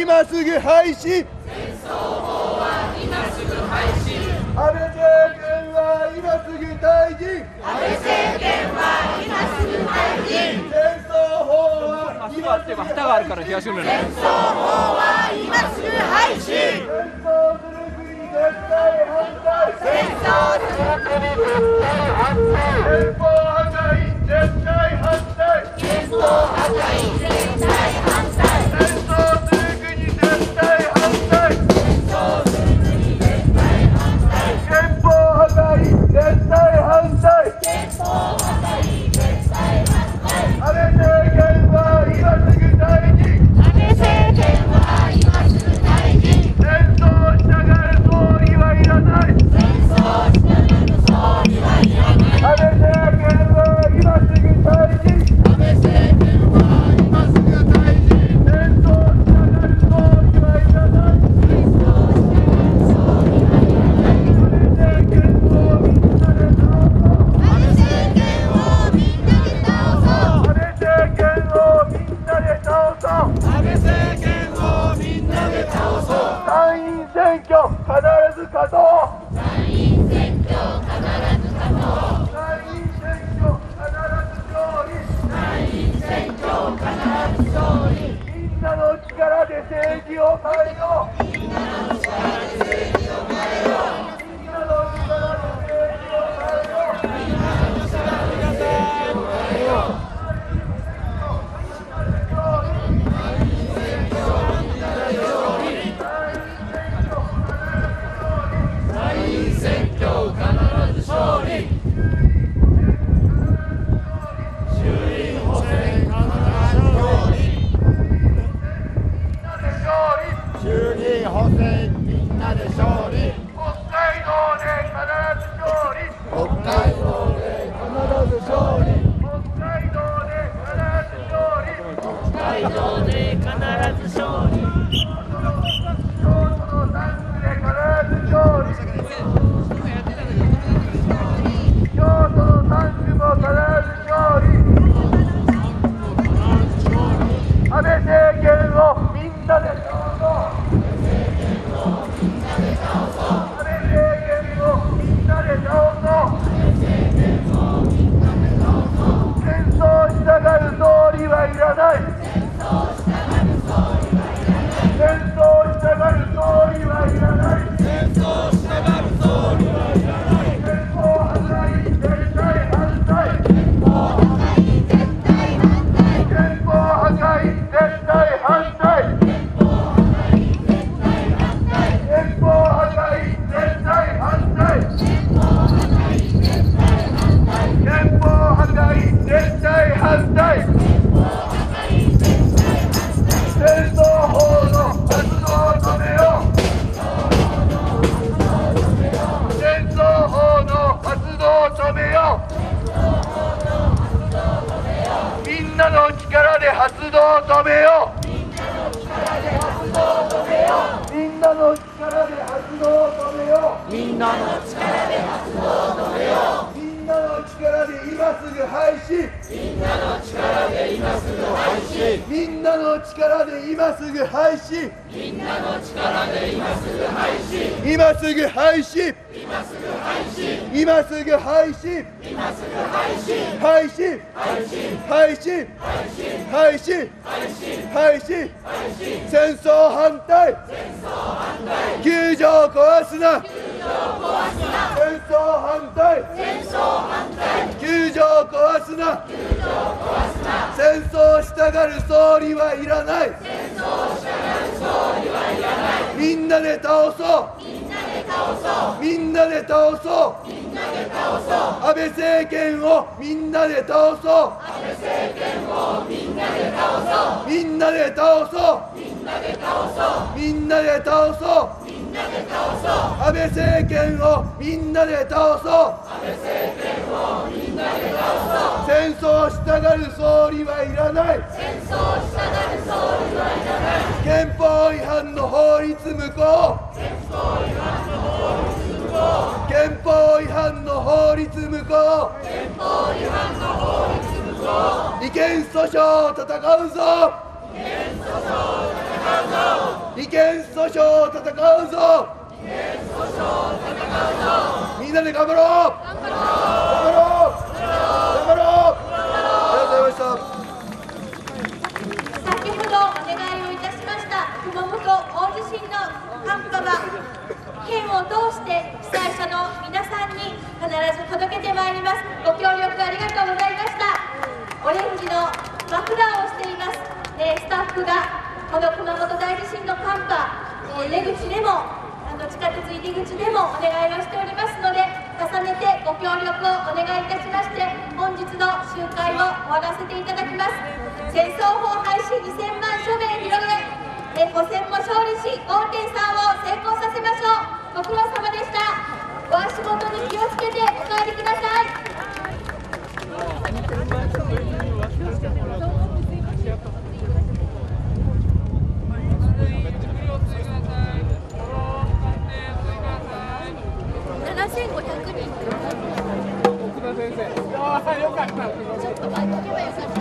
今すぐ廃止。 戦争法は今すぐ廃止。 安倍政権は今すぐ退陣。 安倍政権は今すぐ退陣。 戦争法は今すぐ蓋があるから東村の戦争法は今すぐ廃止。 戦争する国絶対反対。 戦争する国絶対反対。 憲法破壊絶対反対。 憲法破壊絶対反対。 戦争する国絶対反対。 戦争する国絶対反対。 憲法破壊絶対反対。 憲法破壊絶対反対。 安倍政権は今すぐ退陣。 安倍政権は今すぐ退陣。 戦争したがる総理はいらない。 戦争したがる総理はいらない。 安倍政権は今すぐ退陣。 安倍政権は今すぐ退陣。 戦争したがる総理はいらない。 戦争したがる総理はいらない。 安倍政権をみんなで倒そう。 安倍政権をみんなで倒そう。 安倍政権をみんなで倒そう。 安倍政権をみんなで倒そう。 参院選挙必ず勝とう。 参院選挙必ず勝とう。 参院選挙必ず勝利。 参院選挙必ず勝利。 みんなの力で政治を変えよう。 みんなの力で政治を変えよう。 みんなの力で政治を変えよう。 みんなの力で政治を変えよう。参院選挙必ず勝利。衆院補選必ず勝利。衆議院補選みんなで勝利。 北海道で必ず勝利。 北海道で必ず勝利。 北海道で必ず勝利。 北海道で必ず勝利。 京都の3区で必ず勝利。京都の3区も必ず勝利。安倍政権をみんなで倒そう。安倍政権をみんなで倒そう。戦争したがる総理はいらない。戦争したがる総理はいらない。 戦争したがる総理はいらない。 憲法破壊絶対反対。 憲法破壊絶対反対。 憲法破壊絶対反対。 憲法破壊絶対反対。 憲法破壊絶対反対。 憲法破壊絶対反対。 憲法破壊絶対反対。戦争法の発動を止めよう。戦争法の発動を止めよう。みんなの力で発動を止めよう。みんなの力で発動を止めよう。みんなの力で発動を止めよう。 みんなの力で発動を止めよう。 みんなの力で今すぐ廃止。 みんなの力で今すぐ廃止。 みんなの力で今すぐ廃止。 みんなの力で今すぐ廃止。 今すぐ廃止。 今すぐ廃止。 今すぐ廃止。 今すぐ廃止。 廃止。廃止。廃止。廃止。戦争反対。9条壊すな。戦争反対。9条壊すな。戦争したがる総理はいらない。みんなで倒そう。みんなで倒そう。安倍政権をみんなで倒そう。みんなで倒そう。みんなで倒そう。みんなで倒そう。安倍政権をみんなで倒そう。戦争したがる総理はいらない。憲法違反の法律無効。憲法違反の法律無効。違憲訴訟を戦うぞ。 違憲訴訟を戦うぞ。みんなで頑張ろう。頑張ろう。ありがとうございました。 先ほどお願いをいたしました熊本大地震の寒波は県を通して被災者の皆さんに必ず届けてまいります。ご協力ありがとうございました。オレンジのマフラーをしています、スタッフがこの熊本大地震の寒波、出口でも地下鉄入り口でもお願いをしておりますので、重ねてご協力をお願いいたしまして、本日の集会を終わらせていただきます。戦争法廃止2000万署名広げ、補選も勝利し 5.3 を成功させましょう。ご苦労様でした。ご足元に気をつけてお帰りください。7500人。奥田先生。よかった。ちょっと前に行けばよかった。